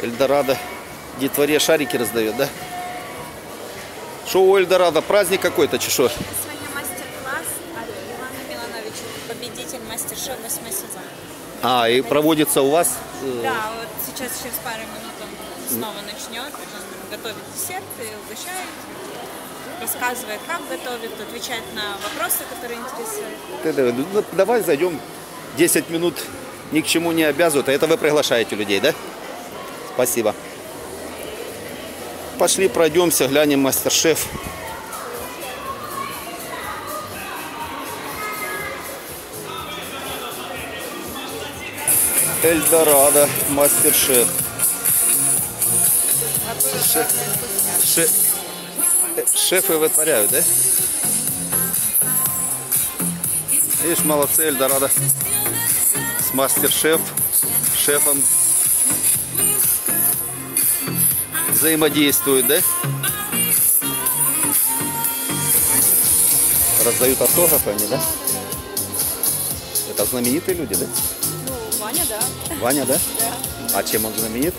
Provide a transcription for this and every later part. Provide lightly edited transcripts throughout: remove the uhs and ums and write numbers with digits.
Эльдорадо детворе шарики раздает, да? Что у Эльдорадо? Праздник какой-то, чешо? Сегодня мастер-класс от Ивана Милановича, победитель мастер-шеф 8 сезон. И проводится у вас? Да, вот сейчас через пару минут он снова начнет. Он готовит десерт и угощает, рассказывает, как готовит, отвечает на вопросы, которые интересуют. Ну, давай зайдем. 10 минут ни к чему не обязывают. А это вы приглашаете людей, да? Спасибо. Пошли пройдемся, глянем мастер-шеф. Эльдорадо, мастер-шеф. Шефы вытворяют, да? Видишь, молодцы, Эльдорадо с мастер-шефом взаимодействуют, да? Раздают автографы они, да? Это знаменитые люди, да? Ну, Ваня, да. Ваня, да? Да. А чем он знаменит?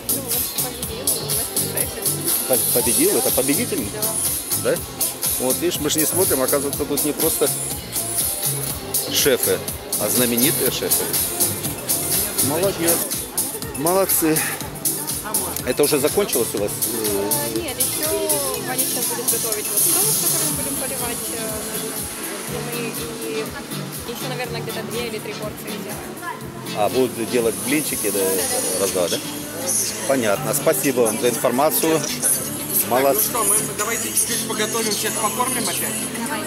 Победил? Это победитель? Да. Вот видишь, мы же не смотрим, оказывается, тут не просто шефы, а знаменитые шефы. Молодец. Молодцы. Это уже закончилось у вас? Нет, еще Ваня сейчас будет готовить вот соус, который мы будем поливать. И еще, наверное, где-то 2 или 3 порции сделаем. Будут делать блинчики, да, раз-два, да? Понятно. Спасибо вам за информацию. Молодцы. Ну что, мы давайте чуть-чуть поготовим, всех покормим опять.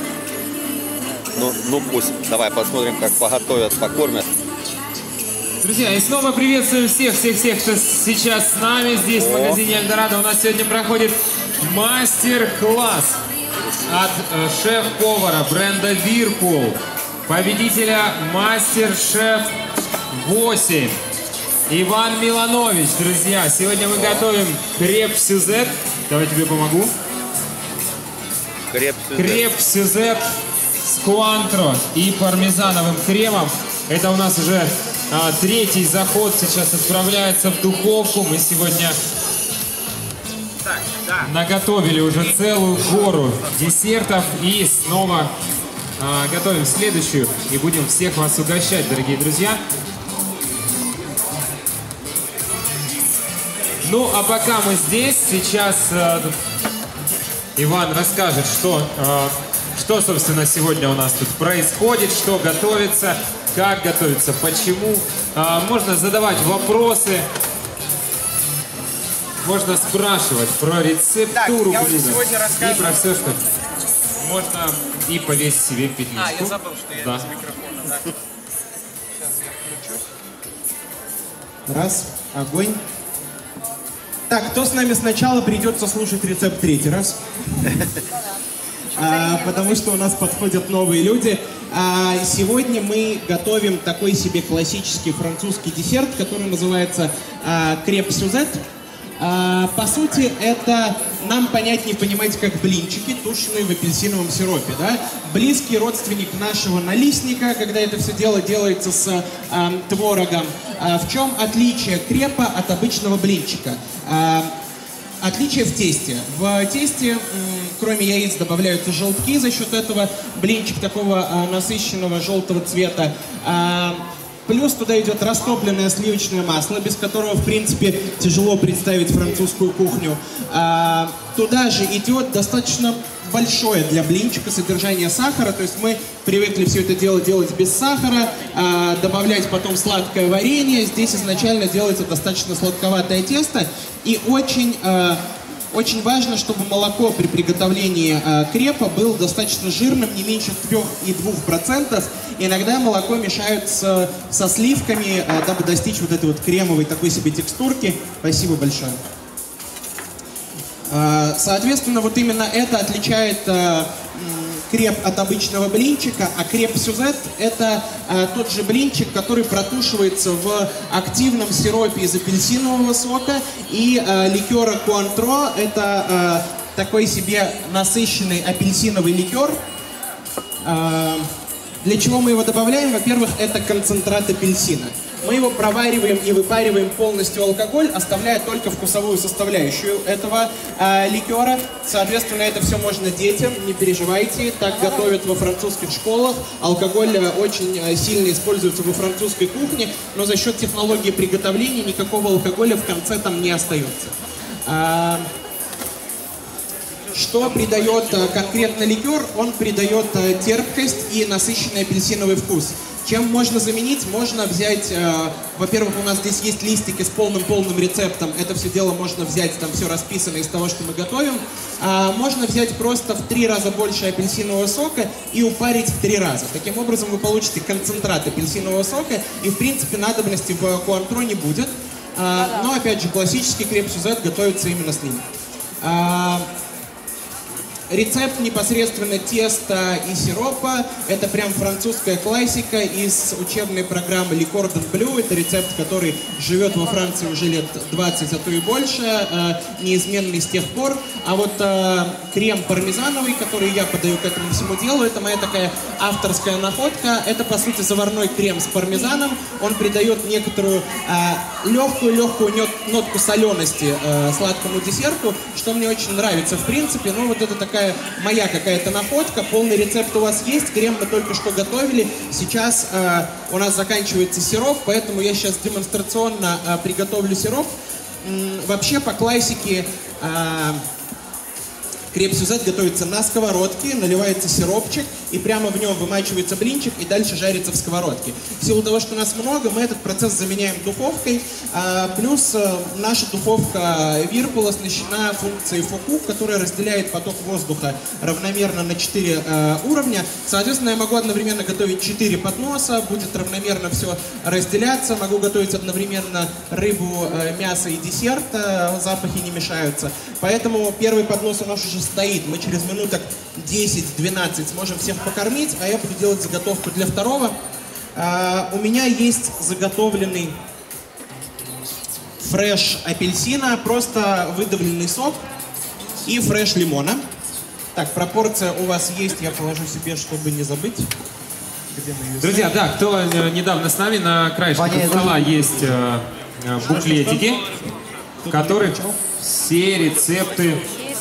Ну пусть. Давай посмотрим, как поготовят, покормят. Друзья, и снова приветствую всех, кто сейчас с нами здесь в магазине Эльдорадо. У нас сегодня проходит мастер-класс от шеф-повара бренда Whirlpool, победителя Мастер-шеф 8, Иван Миланович. Друзья, сегодня мы готовим креп-сюзет. Давай тебе помогу. Креп-сюзет с куантро и пармезановым кремом. Это у нас уже третий заход, сейчас отправляется в духовку. Мы сегодня наготовили уже целую гору десертов и снова готовим следующую и будем всех вас угощать, дорогие друзья. Ну, а пока мы здесь, сейчас Иван расскажет, что, собственно, сегодня у нас тут происходит, что готовится, как готовится, почему. Можно задавать вопросы, можно спрашивать про рецептуру блюда и про все, что можно, и повесить себе в петличку. Я забыл, что я без микрофона, да. Сейчас я включусь. Раз, огонь. Так, кто с нами сначала, придется слушать рецепт третий раз. Потому что у нас подходят новые люди. Сегодня мы готовим такой себе классический французский десерт, который называется креп-сюзет. По сути, это нам понятнее понимать как блинчики, тушеные в апельсиновом сиропе. Да? Близкий родственник нашего налистника, когда это все дело делается с творогом. В чем отличие крепа от обычного блинчика? Отличие в тесте. В тесте, кроме яиц, добавляются желтки, за счет этого блинчик такого насыщенного желтого цвета. Плюс туда идет растопленное сливочное масло, без которого, в принципе, тяжело представить французскую кухню. Туда же идет достаточно большое для блинчика содержание сахара, то есть мы привыкли все это дело делать без сахара, добавлять потом сладкое варенье. Здесь изначально делается достаточно сладковатое тесто, и очень важно, чтобы молоко при приготовлении крепа было достаточно жирным, не меньше 3,2%. Иногда молоко мешают со сливками, дабы достичь вот этой вот кремовой такой себе текстурки. Спасибо большое. Соответственно, вот именно это отличает креп от обычного блинчика, а креп-сюзет – это тот же блинчик, который протушивается в активном сиропе из апельсинового сока и ликера куантро. Это такой себе насыщенный апельсиновый ликер. Для чего мы его добавляем? Во-первых, это концентрат апельсина. Мы его провариваем и выпариваем полностью алкоголь, оставляя только вкусовую составляющую этого ликера. Соответственно, это все можно детям, не переживайте. Так готовят во французских школах. Алкоголь очень сильно используется во французской кухне, но за счет технологии приготовления никакого алкоголя в конце там не остается. Что придает конкретно ликер? Он придает терпкость и насыщенный апельсиновый вкус. Чем можно заменить? Можно взять, во-первых, у нас здесь есть листики с полным рецептом. Это все дело можно взять, там все расписано из того, что мы готовим. Можно взять просто в 3 раза больше апельсинового сока и упарить в 3 раза. Таким образом вы получите концентрат апельсинового сока, и в принципе надобности в куантро не будет. Но опять же, классический креп-сюзет готовится именно с ним. Рецепт непосредственно теста и сиропа. Это прям французская классика из учебной программы Le Cordon Bleu. Это рецепт, который живет во Франции уже лет 20, а то и больше, неизменный с тех пор. А вот крем пармезановый, который я подаю к этому всему делу, это моя такая авторская находка. Это, по сути, заварной крем с пармезаном. Он придает некоторую легкую нотку солености сладкому десерту, что мне очень нравится в принципе. Но вот это такая моя какая-то находка. Полный рецепт у вас есть. Крем мы только что готовили. Сейчас у нас заканчивается сироп, поэтому я сейчас демонстрационно приготовлю сироп. Вообще, по классике, креп-сюзет готовится на сковородке, наливается сиропчик, и прямо в нем вымачивается блинчик, и дальше жарится в сковородке. В силу того, что нас много, мы этот процесс заменяем духовкой. Плюс наша духовка Whirlpool оснащена функцией фоку, которая разделяет поток воздуха равномерно на 4 уровня. Соответственно, я могу одновременно готовить 4 подноса, будет равномерно все разделяться. Могу готовить одновременно рыбу, мясо и десерт, запахи не мешаются. Поэтому первый поднос у нас уже стоит. Мы через минуток 10-12 сможем всех покормить, а я буду делать заготовку для второго. У меня есть заготовленный фреш апельсина, просто выдавленный сок и фреш лимона. Так, пропорция у вас есть, я положу себе, чтобы не забыть. Друзья, да, кто недавно с нами, на краешке стола есть буклетики, в которых все рецепты,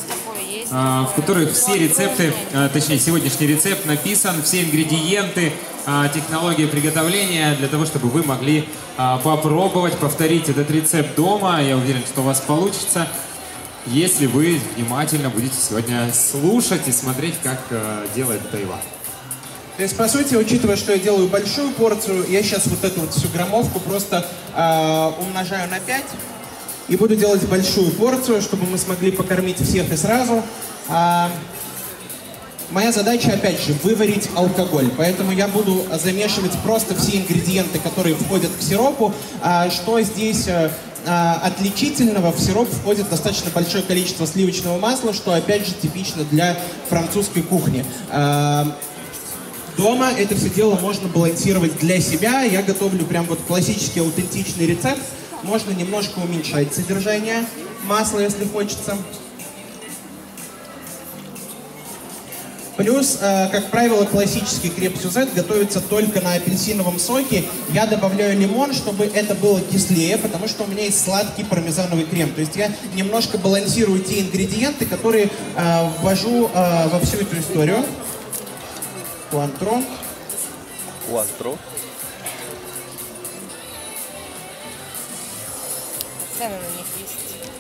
точнее, сегодняшний рецепт написан, все ингредиенты, технология приготовления, для того, чтобы вы могли попробовать повторить этот рецепт дома. Я уверен, что у вас получится, если вы внимательно будете сегодня слушать и смотреть, как делает Тайва. То есть, по сути, учитывая, что я делаю большую порцию, я сейчас вот эту вот всю граммовку просто умножаю на 5. И буду делать большую порцию, чтобы мы смогли покормить всех и сразу. Моя задача, опять же, выварить алкоголь. Поэтому я буду замешивать просто все ингредиенты, которые входят к сиропу. Что здесь отличительного? В сироп входит достаточно большое количество сливочного масла, что, опять же, типично для французской кухни. Дома это все дело можно балансировать для себя. Я готовлю прям вот классический аутентичный рецепт. Можно немножко уменьшать содержание масла, если хочется. Плюс, как правило, классический креп-сюзет готовится только на апельсиновом соке. Я добавляю лимон, чтобы это было кислее, потому что у меня есть сладкий пармезановый крем. То есть я немножко балансирую те ингредиенты, которые ввожу во всю эту историю. Куантро. Цены на них есть.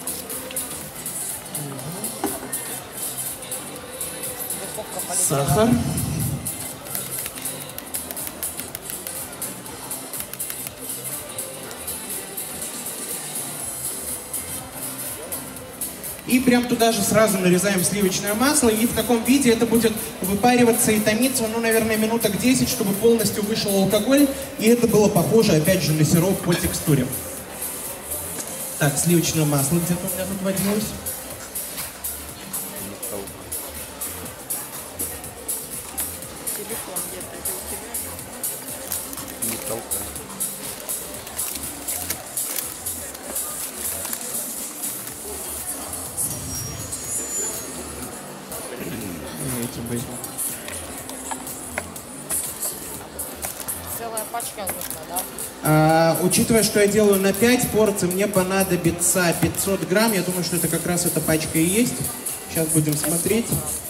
Сахар. И прям туда же сразу нарезаем сливочное масло. И в таком виде это будет выпариваться и томиться, ну, наверное, минуток 10, чтобы полностью вышел алкоголь. И это было похоже, опять же, на сироп по текстуре. Так, сливочное масло где-то у меня тут водилось. Телефон где-то у тебя. Не толкай. Целая пачка Учитывая, что я делаю на 5 порций, мне понадобится 500 грамм. Я думаю, что это как раз эта пачка и есть. Сейчас будем смотреть.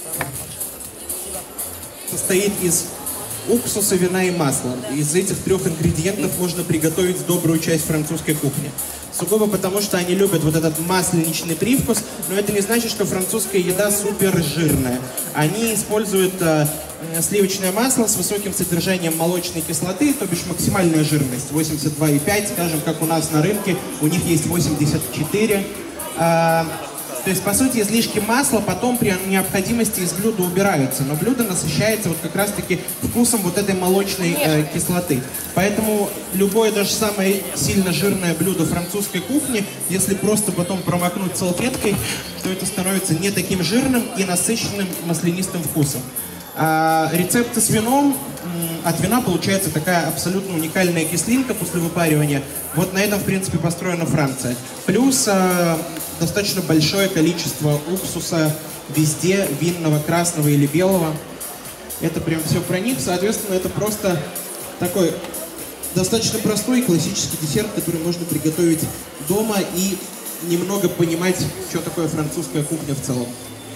Состоит из уксуса, вина и масла. Из этих 3 ингредиентов можно приготовить добрую часть французской кухни. Сугубо потому, что они любят вот этот масленичный привкус, но это не значит, что французская еда супер жирная. Они используют сливочное масло с высоким содержанием молочной кислоты, то бишь максимальная жирность 82,5, скажем, как у нас на рынке, у них есть 84. То есть, по сути, излишки масла потом при необходимости из блюда убираются, но блюдо насыщается вот как раз-таки вкусом вот этой молочной кислоты. Поэтому любое даже самое сильно жирное блюдо французской кухни, если просто потом промокнуть салфеткой, то это становится не таким жирным и насыщенным маслянистым вкусом. Рецепты с вином, от вина получается такая абсолютно уникальная кислинка после выпаривания. Вот на этом, в принципе, построена Франция. Плюс достаточно большое количество уксуса везде, винного, красного или белого. Это прям все про них. Соответственно, это просто такой достаточно простой классический десерт, который можно приготовить дома и немного понимать, что такое французская кухня в целом.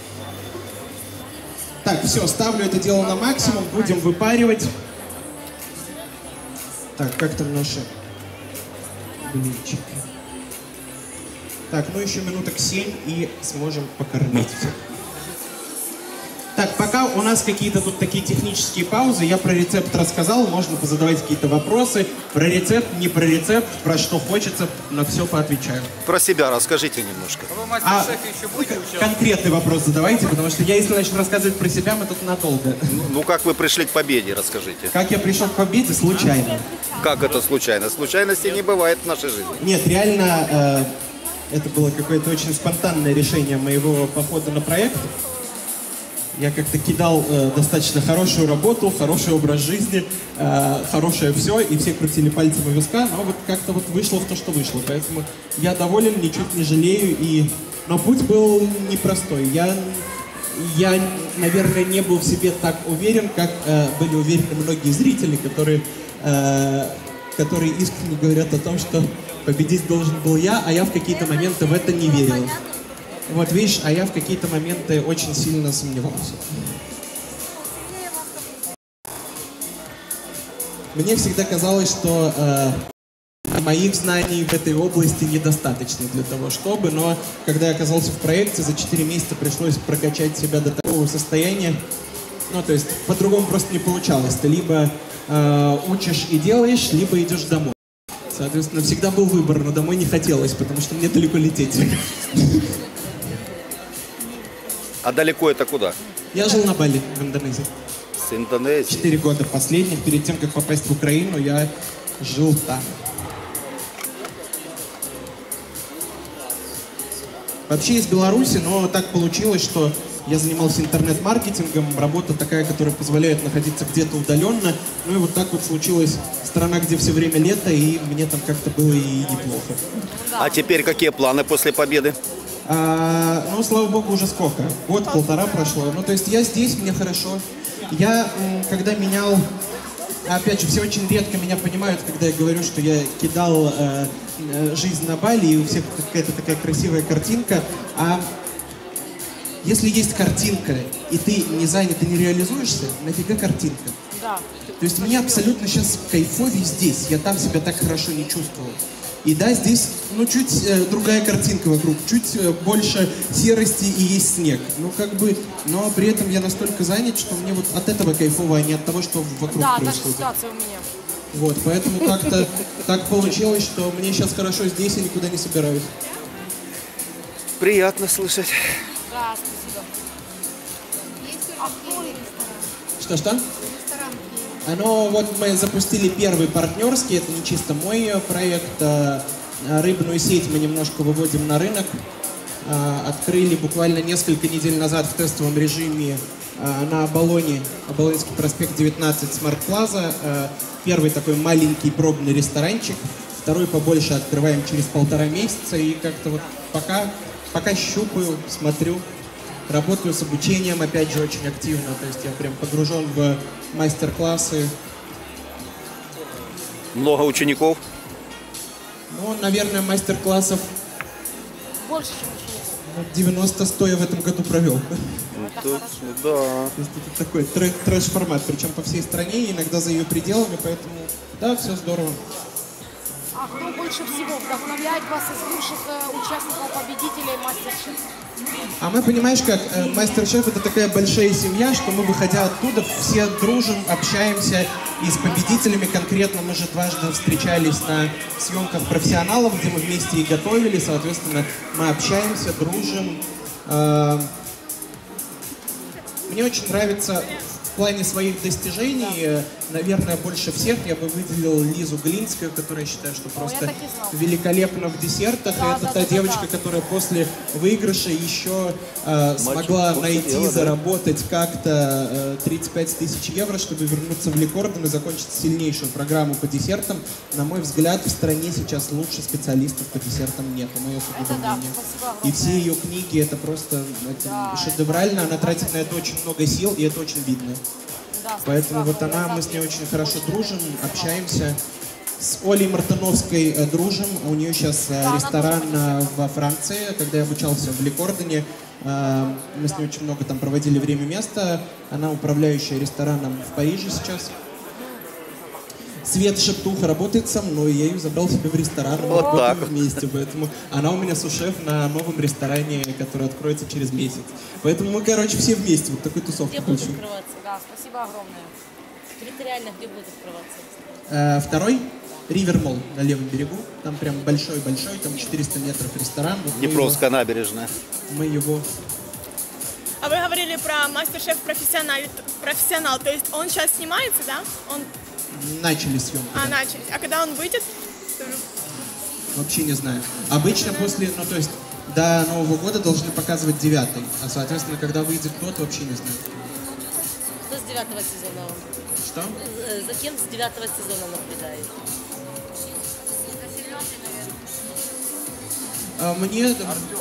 Так, все, ставлю это дело на максимум, будем выпаривать. Так, как там наши блинчики? Так, ну еще минуток 7 и сможем покормить. Так, пока у нас какие-то тут такие технические паузы, я про рецепт рассказал, можно позадавать какие-то вопросы. Про рецепт, не про рецепт, про что хочется, на все поотвечаю. Про себя расскажите немножко. Вы в мастер-шефе еще будете участвовать? Конкретный вопрос задавайте, потому что я, если начну рассказывать про себя, мы тут надолго. Ну, как вы пришли к победе, расскажите. Как я пришел к победе? Случайно. Как это случайно? Случайностей не бывает в нашей жизни. Нет, реально, это было какое-то очень спонтанное решение моего похода на проект. Я как-то кидал достаточно хорошую работу, хороший образ жизни, хорошее все, и все крутили пальцем у виска, но вот как-то вот вышло в то, что вышло. Поэтому я доволен, ничуть не жалею, но путь был непростой. Я, наверное, не был в себе так уверен, как были уверены многие зрители, которые искренне говорят о том, что победить должен был я, а я в какие-то моменты в это не верил. Вот видишь, а я в какие-то моменты очень сильно сомневался. Мне всегда казалось, что моих знаний в этой области недостаточно для того, чтобы, но когда я оказался в проекте, за 4 месяца пришлось прокачать себя до такого состояния, ну, то есть по-другому просто не получалось. Ты либо учишь и делаешь, либо идешь домой. Соответственно, всегда был выбор, но домой не хотелось, потому что мне далеко лететь. А далеко это куда? Я жил на Бали, в Индонезии. С Индонезии? 4 года последних. Перед тем, как попасть в Украину, я жил там. Вообще из Беларуси, но так получилось, что я занимался интернет-маркетингом. Работа такая, которая позволяет находиться где-то удаленно. Ну и вот так вот случилась страна, где все время лето, и мне там как-то было и неплохо. А теперь какие планы после победы? Ну, слава богу, уже сколько? Год-полтора прошло. Ну, то есть я здесь, мне хорошо. Я, когда менял... Опять же, все очень редко меня понимают, когда я говорю, что я кидал жизнь на Бали, и у всех какая-то такая красивая картинка. А если есть картинка, и ты не занят и не реализуешься, нафига картинка? Да. То есть мне абсолютно сейчас кайфовее здесь. Я там себя так хорошо не чувствовал. И да, здесь, ну, чуть другая картинка вокруг, чуть больше серости и есть снег. Ну, как бы, но при этом я настолько занят, что мне вот от этого кайфово, а не от того, что вокруг происходит. Да, та же ситуация у меня. Вот, поэтому как-то так получилось, что мне сейчас хорошо здесь, и никуда не собираюсь. Приятно слышать. Да, спасибо. Что-что? Ну, вот мы запустили первый партнерский, это не чисто мой проект. Рыбную сеть мы немножко выводим на рынок. Открыли буквально несколько недель назад в тестовом режиме на Оболоне, Оболонский проспект 19, Smart Plaza. Первый такой маленький пробный ресторанчик. Второй побольше открываем через 1,5 месяца. И как-то вот пока щупаю, смотрю. Работаю с обучением, опять же, очень активно. То есть я прям погружен в мастер-классы. Много учеников? Ну, наверное, мастер-классов Больше, чем учеников. 90-100 я в этом году провел. Да. То есть это такой трэш-формат, причем по всей стране, иногда за ее пределами, поэтому да, все здорово. А кто больше всего вдохновляет вас из бывших участников, победителей мастер-шеф? А мы, понимаешь, как мастер-шеф это такая большая семья, что мы, выходя оттуда, все дружим, общаемся. И с победителями конкретно мы же дважды встречались на съемках профессионалов, где мы вместе и готовили. Соответственно, мы общаемся, дружим. Мне очень нравится в плане своих достижений, наверное, больше всех я бы выделил Лизу Глинскую, которая, я считаю, что просто великолепна в десертах. И это та девочка, которая после выигрыша еще смогла найти, заработать как-то 35 тысяч евро, чтобы вернуться в Ликорден и закончить сильнейшую программу по десертам. На мой взгляд, в стране сейчас лучше специалистов по десертам нет, мое сугубое мнение. И все ее книги, это просто шедеврально, она тратит на это очень много сил, и это очень видно. Поэтому вот она, мы с ней очень хорошо дружим, общаемся. С Олей Мартыновской дружим. У нее сейчас ресторан во Франции. Когда я обучался в Ликордене, мы с ней очень много там проводили время, место. Она управляющая рестораном в Париже сейчас. Свет Шептуха работает со мной, я ее забрал себе в ресторан, мы работаем вместе, поэтому она у меня сушеф на новом ресторане, который откроется через месяц. Поэтому мы, короче, все вместе, вот такой тусовку Где будут включим. открываться? Да, спасибо огромное. Территориально где будут открываться? Второй Ривермол на левом берегу, там прям большой-большой, там 400 метров ресторан. Вот Днепровская набережная. Мы его... А вы говорили про мастер-шеф профессионал, то есть он сейчас снимается, да? Он... Начали съемку. Начались. А когда он выйдет? Вообще не знаю. Обычно после, ну то есть до Нового года должны показывать 9-й, а соответственно, когда выйдет тот, вообще не знаю. Кто с 9-го сезона? Что? За кем с 9-го сезона наблюдает? Мне...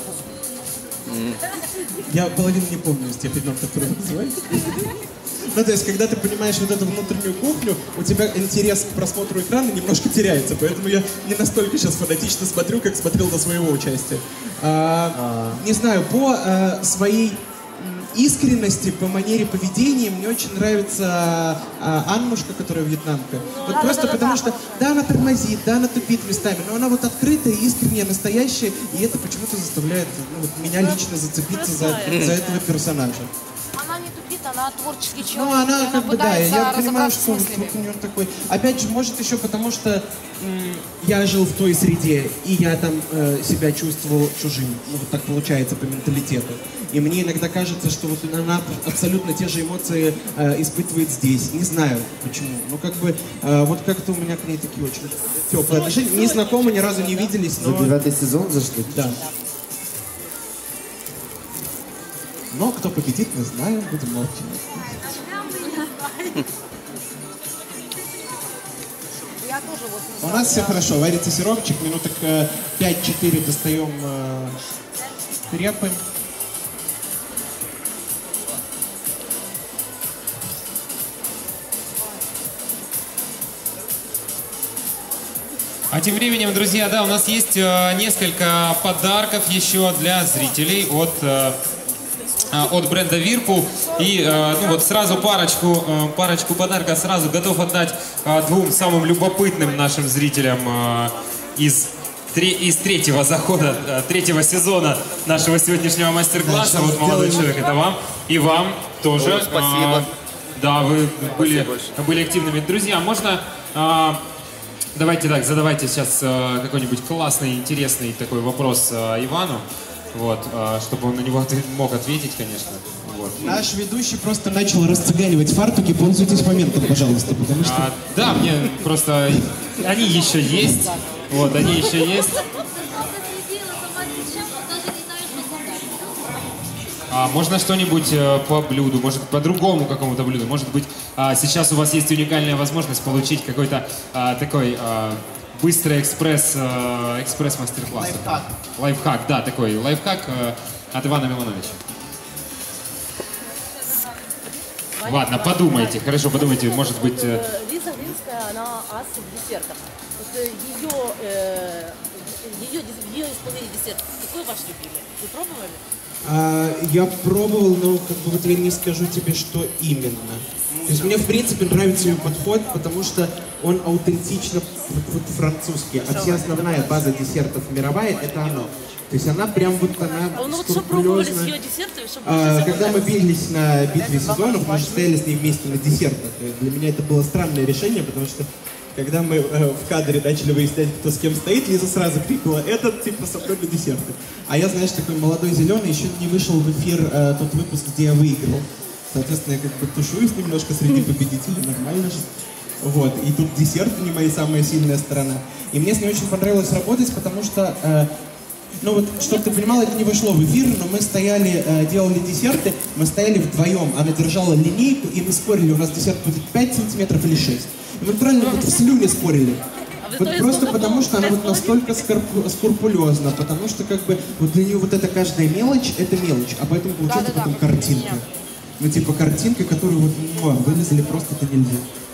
Я половину не помню из тех имен, которые называют. Ну, то есть, когда ты понимаешь вот эту внутреннюю кухню, у тебя интерес к просмотру экрана немножко теряется. Поэтому я не настолько сейчас фанатично смотрю, как смотрел до своего участия. Не знаю, по своей искренности, по манере поведения мне очень нравится Аннушка, которая вьетнамка. Вот просто потому что, да, она тормозит, да, она тупит местами, но она вот открытая, искренняя, настоящая, и это почему-то заставляет меня лично зацепиться за этого персонажа. Она не тупит, она творческий человек. Ну, она как бы, да, я понимаю, что вот мыслями. у нее такой... Опять же, может еще потому, что я жил в той среде, и я там себя чувствовал чужим. Ну, вот так получается по менталитету. И мне иногда кажется, что вот она абсолютно те же эмоции испытывает здесь. Не знаю почему. Но как бы вот как-то у меня к ней такие очень теплые отношения. Не знакомы, ни разу не виделись, но... За 9-й сезон зашли? Да. Но кто победит, мы знаем, будем молчать. Я тоже вот не У знаю, нас все хорошо, варится сиропчик, минуток 5-4 достаем крепы. А тем временем, друзья, да, у нас есть несколько подарков еще для зрителей от бренда Whirlpool. И ну вот сразу парочку подарка сразу готов отдать двум самым любопытным нашим зрителям из третьего захода, третьего сезона нашего сегодняшнего мастер-класса. Вот молодой человек, это вам. И вам тоже. О, спасибо. Да, вы были активными. Друзья, можно... Давайте так, задавайте сейчас какой-нибудь классный, интересный такой вопрос Ивану, вот, чтобы он на него мог ответить, конечно. Вот. Наш ведущий просто начал расцыганивать фартуки, пользуйтесь моментом, пожалуйста, потому что... Да, мне просто... Они еще есть, вот, они еще есть. Можно что-нибудь по блюду, может по другому какому-то блюду. Может быть, сейчас у вас есть уникальная возможность получить какой-то такой быстрый экспресс-мастер-класс. Лайфхак. Лайфхак, да, такой лайфхак от Ивана Милановича. Ладно, подумайте, хорошо, подумайте, может быть... Лиза Глинская она ас в десертах. Вот ее исполнение десерт. Какой ваш любимый? Вы пробовали? Я пробовал, но как бы вот я не скажу тебе, что именно. То есть мне в принципе нравится ее подход, потому что он аутентично вот французский. А вся основная база десертов мировая — это оно. То есть она прям вот она ну вот что пробовали с ее десертами? Когда мы бились на битве сезонов, мы же стояли с ней вместе на десертах. Для меня это было странное решение, потому что когда мы в кадре начали выяснять, кто с кем стоит, Лиза сразу крикнула: этот типа со мной на десерты. А я, знаешь, такой молодой зеленый, еще не вышел в эфир тот выпуск, где я выиграл. Соответственно, я как бы тушуюсь немножко среди победителей, нормально же. Вот, и тут десерты не моя самая сильная сторона. И мне с ней очень понравилось работать, потому что, ну вот, чтобы ты понимал, это не вошло в эфир, но мы стояли, делали десерты, мы стояли вдвоем, она держала линейку, и мы спорили, у нас десерт будет 5 сантиметров или 6. И мы правильно вот в слюне спорили. Вот просто потому, что она вот настолько скрупулезна, потому что как бы вот для нее вот эта каждая мелочь, это мелочь, а поэтому получается потом картинка. Ну типа картинка, которую вот вылезали просто-то нельзя.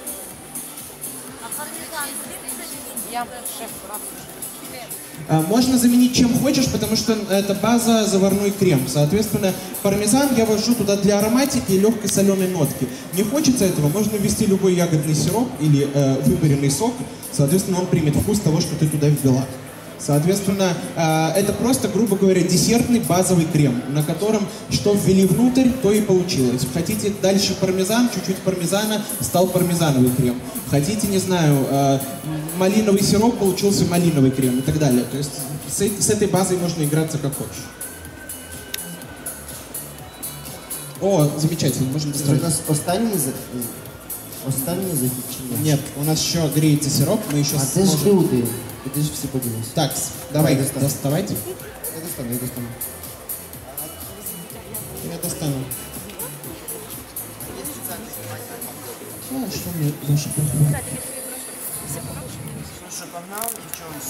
Можно заменить чем хочешь, потому что это база заварной крем. Соответственно, пармезан я ввожу туда для ароматики и легкой соленой нотки. Не хочется этого, можно ввести любой ягодный сироп или выборенный сок. Соответственно, он примет вкус того, что ты туда ввела. Соответственно, это просто, грубо говоря, десертный базовый крем, на котором что ввели внутрь, то и получилось. Хотите дальше пармезан, чуть-чуть пармезана, стал пармезановый крем. Хотите, не знаю, малиновый сироп, получился малиновый крем и так далее. То есть с этой базой можно играться как хочешь. О, замечательно, можно доставать. У нас останні закінчення? Нет, у нас еще греется сироп, мы еще це ж люди. Ти ж всі поділися. Так, давай, доставайте. Я достану. Я достану. Что мне ваши похвалы? Що погнав і чогось?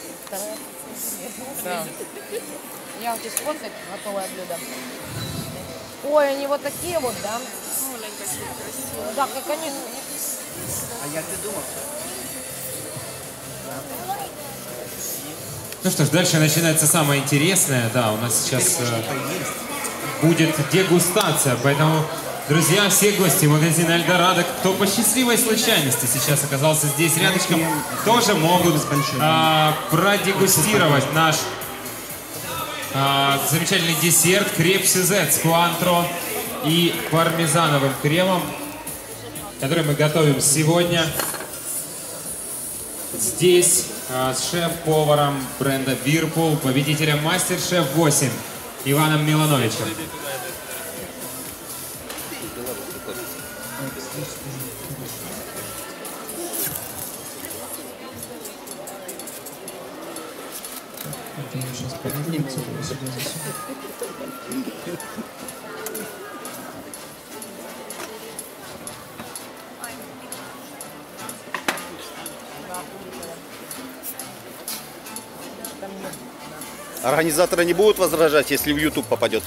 Я вот здесь вот готовое блюдо. Ой, они вот такие вот, да? Да, конечно. А як ти думав? Ну что ж, дальше начинается самое интересное. Да, у нас сейчас будет дегустация, поэтому, друзья, все гости магазина Эльдорадо, кто по счастливой случайности сейчас оказался здесь рядышком, тоже могут продегустировать наш замечательный десерт креп Сюзет с куантро и пармезановым кремом, который мы готовим сегодня здесь с шеф-поваром бренда Whirlpool, победителем Мастер-шеф 8 Иваном Милановичем. Организаторы не будут возражать, если в YouTube попадет?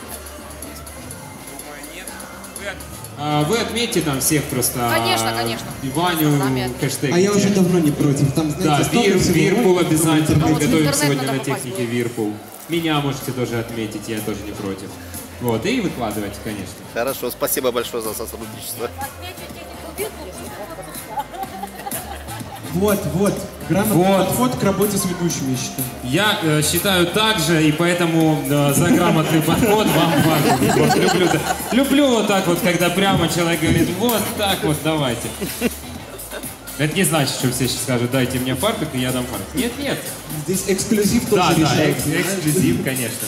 Вы отметьте там всех просто. Конечно, конечно. Ваню, хэштег. А я уже давно не против. Там, знаете, да, Whirlpool обязательно. Мы вот готовим в сегодня надо на технике Whirlpool. Меня можете тоже отметить, я тоже не против. Вот, и выкладывайте, конечно. Хорошо, спасибо большое за сотрудничество. Вот. Грамотный подход к работе с ведущими, я считаю. Я считаю так же, и поэтому за грамотный подход вам люблю. Люблю вот так вот, когда прямо человек говорит, вот так вот, давайте. Это не значит, что все сейчас скажут, дайте мне фартук, и я дам фартук. Нет. Здесь эксклюзив тоже решает. Да, эксклюзив, конечно.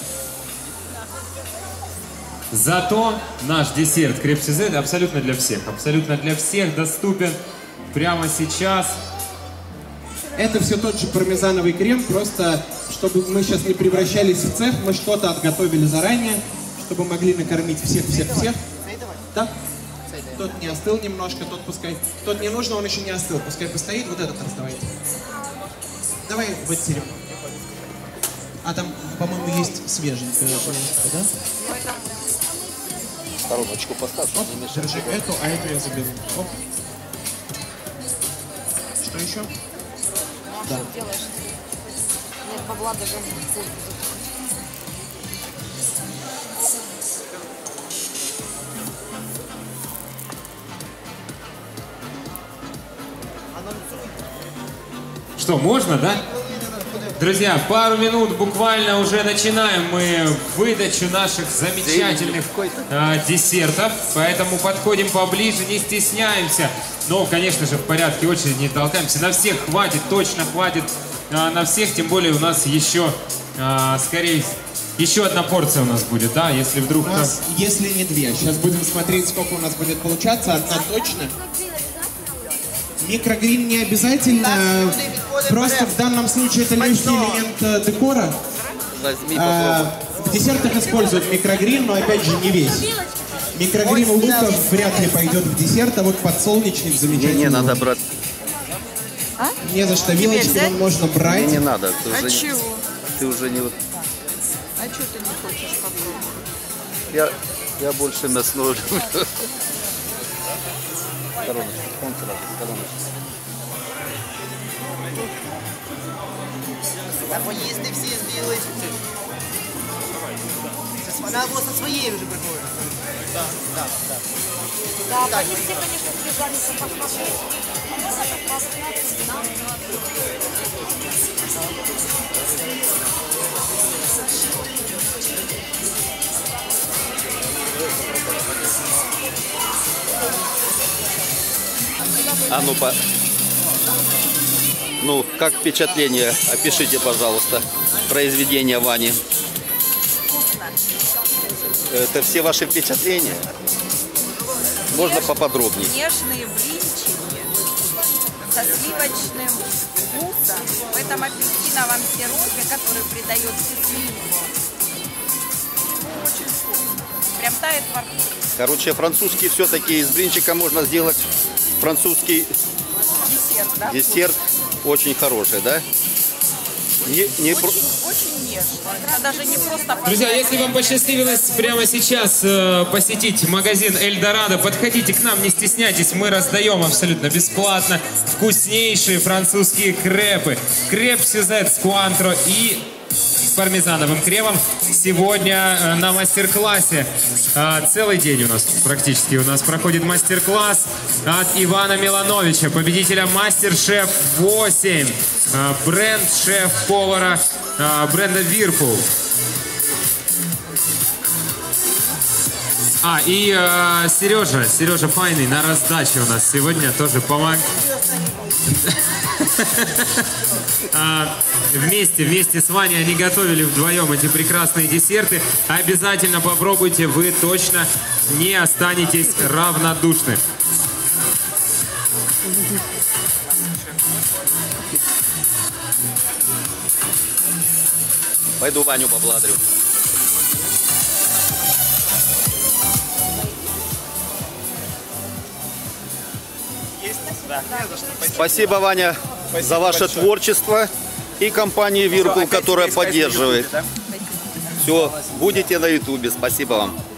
Зато наш десерт креп Сюзет абсолютно для всех доступен прямо сейчас. Это все тот же пармезановый крем, просто чтобы мы сейчас не превращались в цех, мы что-то отготовили заранее, чтобы могли накормить всех. Да? Тот не остыл немножко, тот пускай. Тот не нужно, он еще не остыл, пускай постоит, вот этот раздавайте. Давай вытерем. А там, по-моему, есть свеженькая, да? Стороночку поставь, чтобы не мешать. Держи эту, а эту я заберу. Оп. еще? Ну, а что делаешь? Нет бабла даже в куртку. Что, можно, да? Друзья, пару минут буквально уже начинаем мы выдачу наших замечательных десертов. Поэтому подходим поближе, не стесняемся. Но, конечно же, в порядке очереди не толкаемся. На всех хватит, точно хватит на всех. Тем более у нас еще, скорее, еще одна порция у нас будет, да? Если вдруг... У нас, если не две. Сейчас будем смотреть, сколько у нас будет получаться. Одна точно. Микрогрин не обязательно, просто в данном случае это легкий элемент декора. В десертах используют микрогрин, но опять же не весь. Микрогрин у лука вряд ли пойдет в десерт, а вот подсолнечник замечательный. Не надо брать. Не за что, вилочки можно брать. Не надо. А чего? Ты уже не... А что ты не хочешь попробовать? Я больше мясной люблю. Короночку, он сразу, короночку. А поїсти всі збілись. Вона було со своєю вже приходить. Так. Да, понести, конечно, связались, посмотреть. Ну, как впечатление? Опишите, пожалуйста, произведение Вани. Это все ваши впечатления? Можно поподробнее? Нежные блинчики со сливочным вкусом в этом апельсиновом сиропе, который придает кислинку. Очень вкусно. Прям тает во рту. Короче, французский все-таки из блинчика можно сделать французский Десерт, да? десерт. Очень хороший, да? Очень нежно. Это даже не просто... Друзья, если вам посчастливилось прямо сейчас посетить магазин Эльдорадо, подходите к нам, не стесняйтесь, мы раздаем абсолютно бесплатно вкуснейшие французские крепы. Креп Сюзет с куантро и с пармезановым кремом сегодня на мастер-классе. Целый день у нас практически проходит мастер-класс от Ивана Милановича, победителя Мастер-Шеф 8, бренд шеф-повара бренда Whirlpool. И Сережа Файный на раздаче у нас сегодня тоже помог. Вместе с Ваней они готовили вдвоем эти прекрасные десерты. Обязательно попробуйте, вы точно не останетесь равнодушны. Пойду Ваню поблагодарю. Спасибо, Ваня, за ваше творчество и компанию Whirlpool, которая поддерживает. Все, будете на Ютубе. Спасибо вам.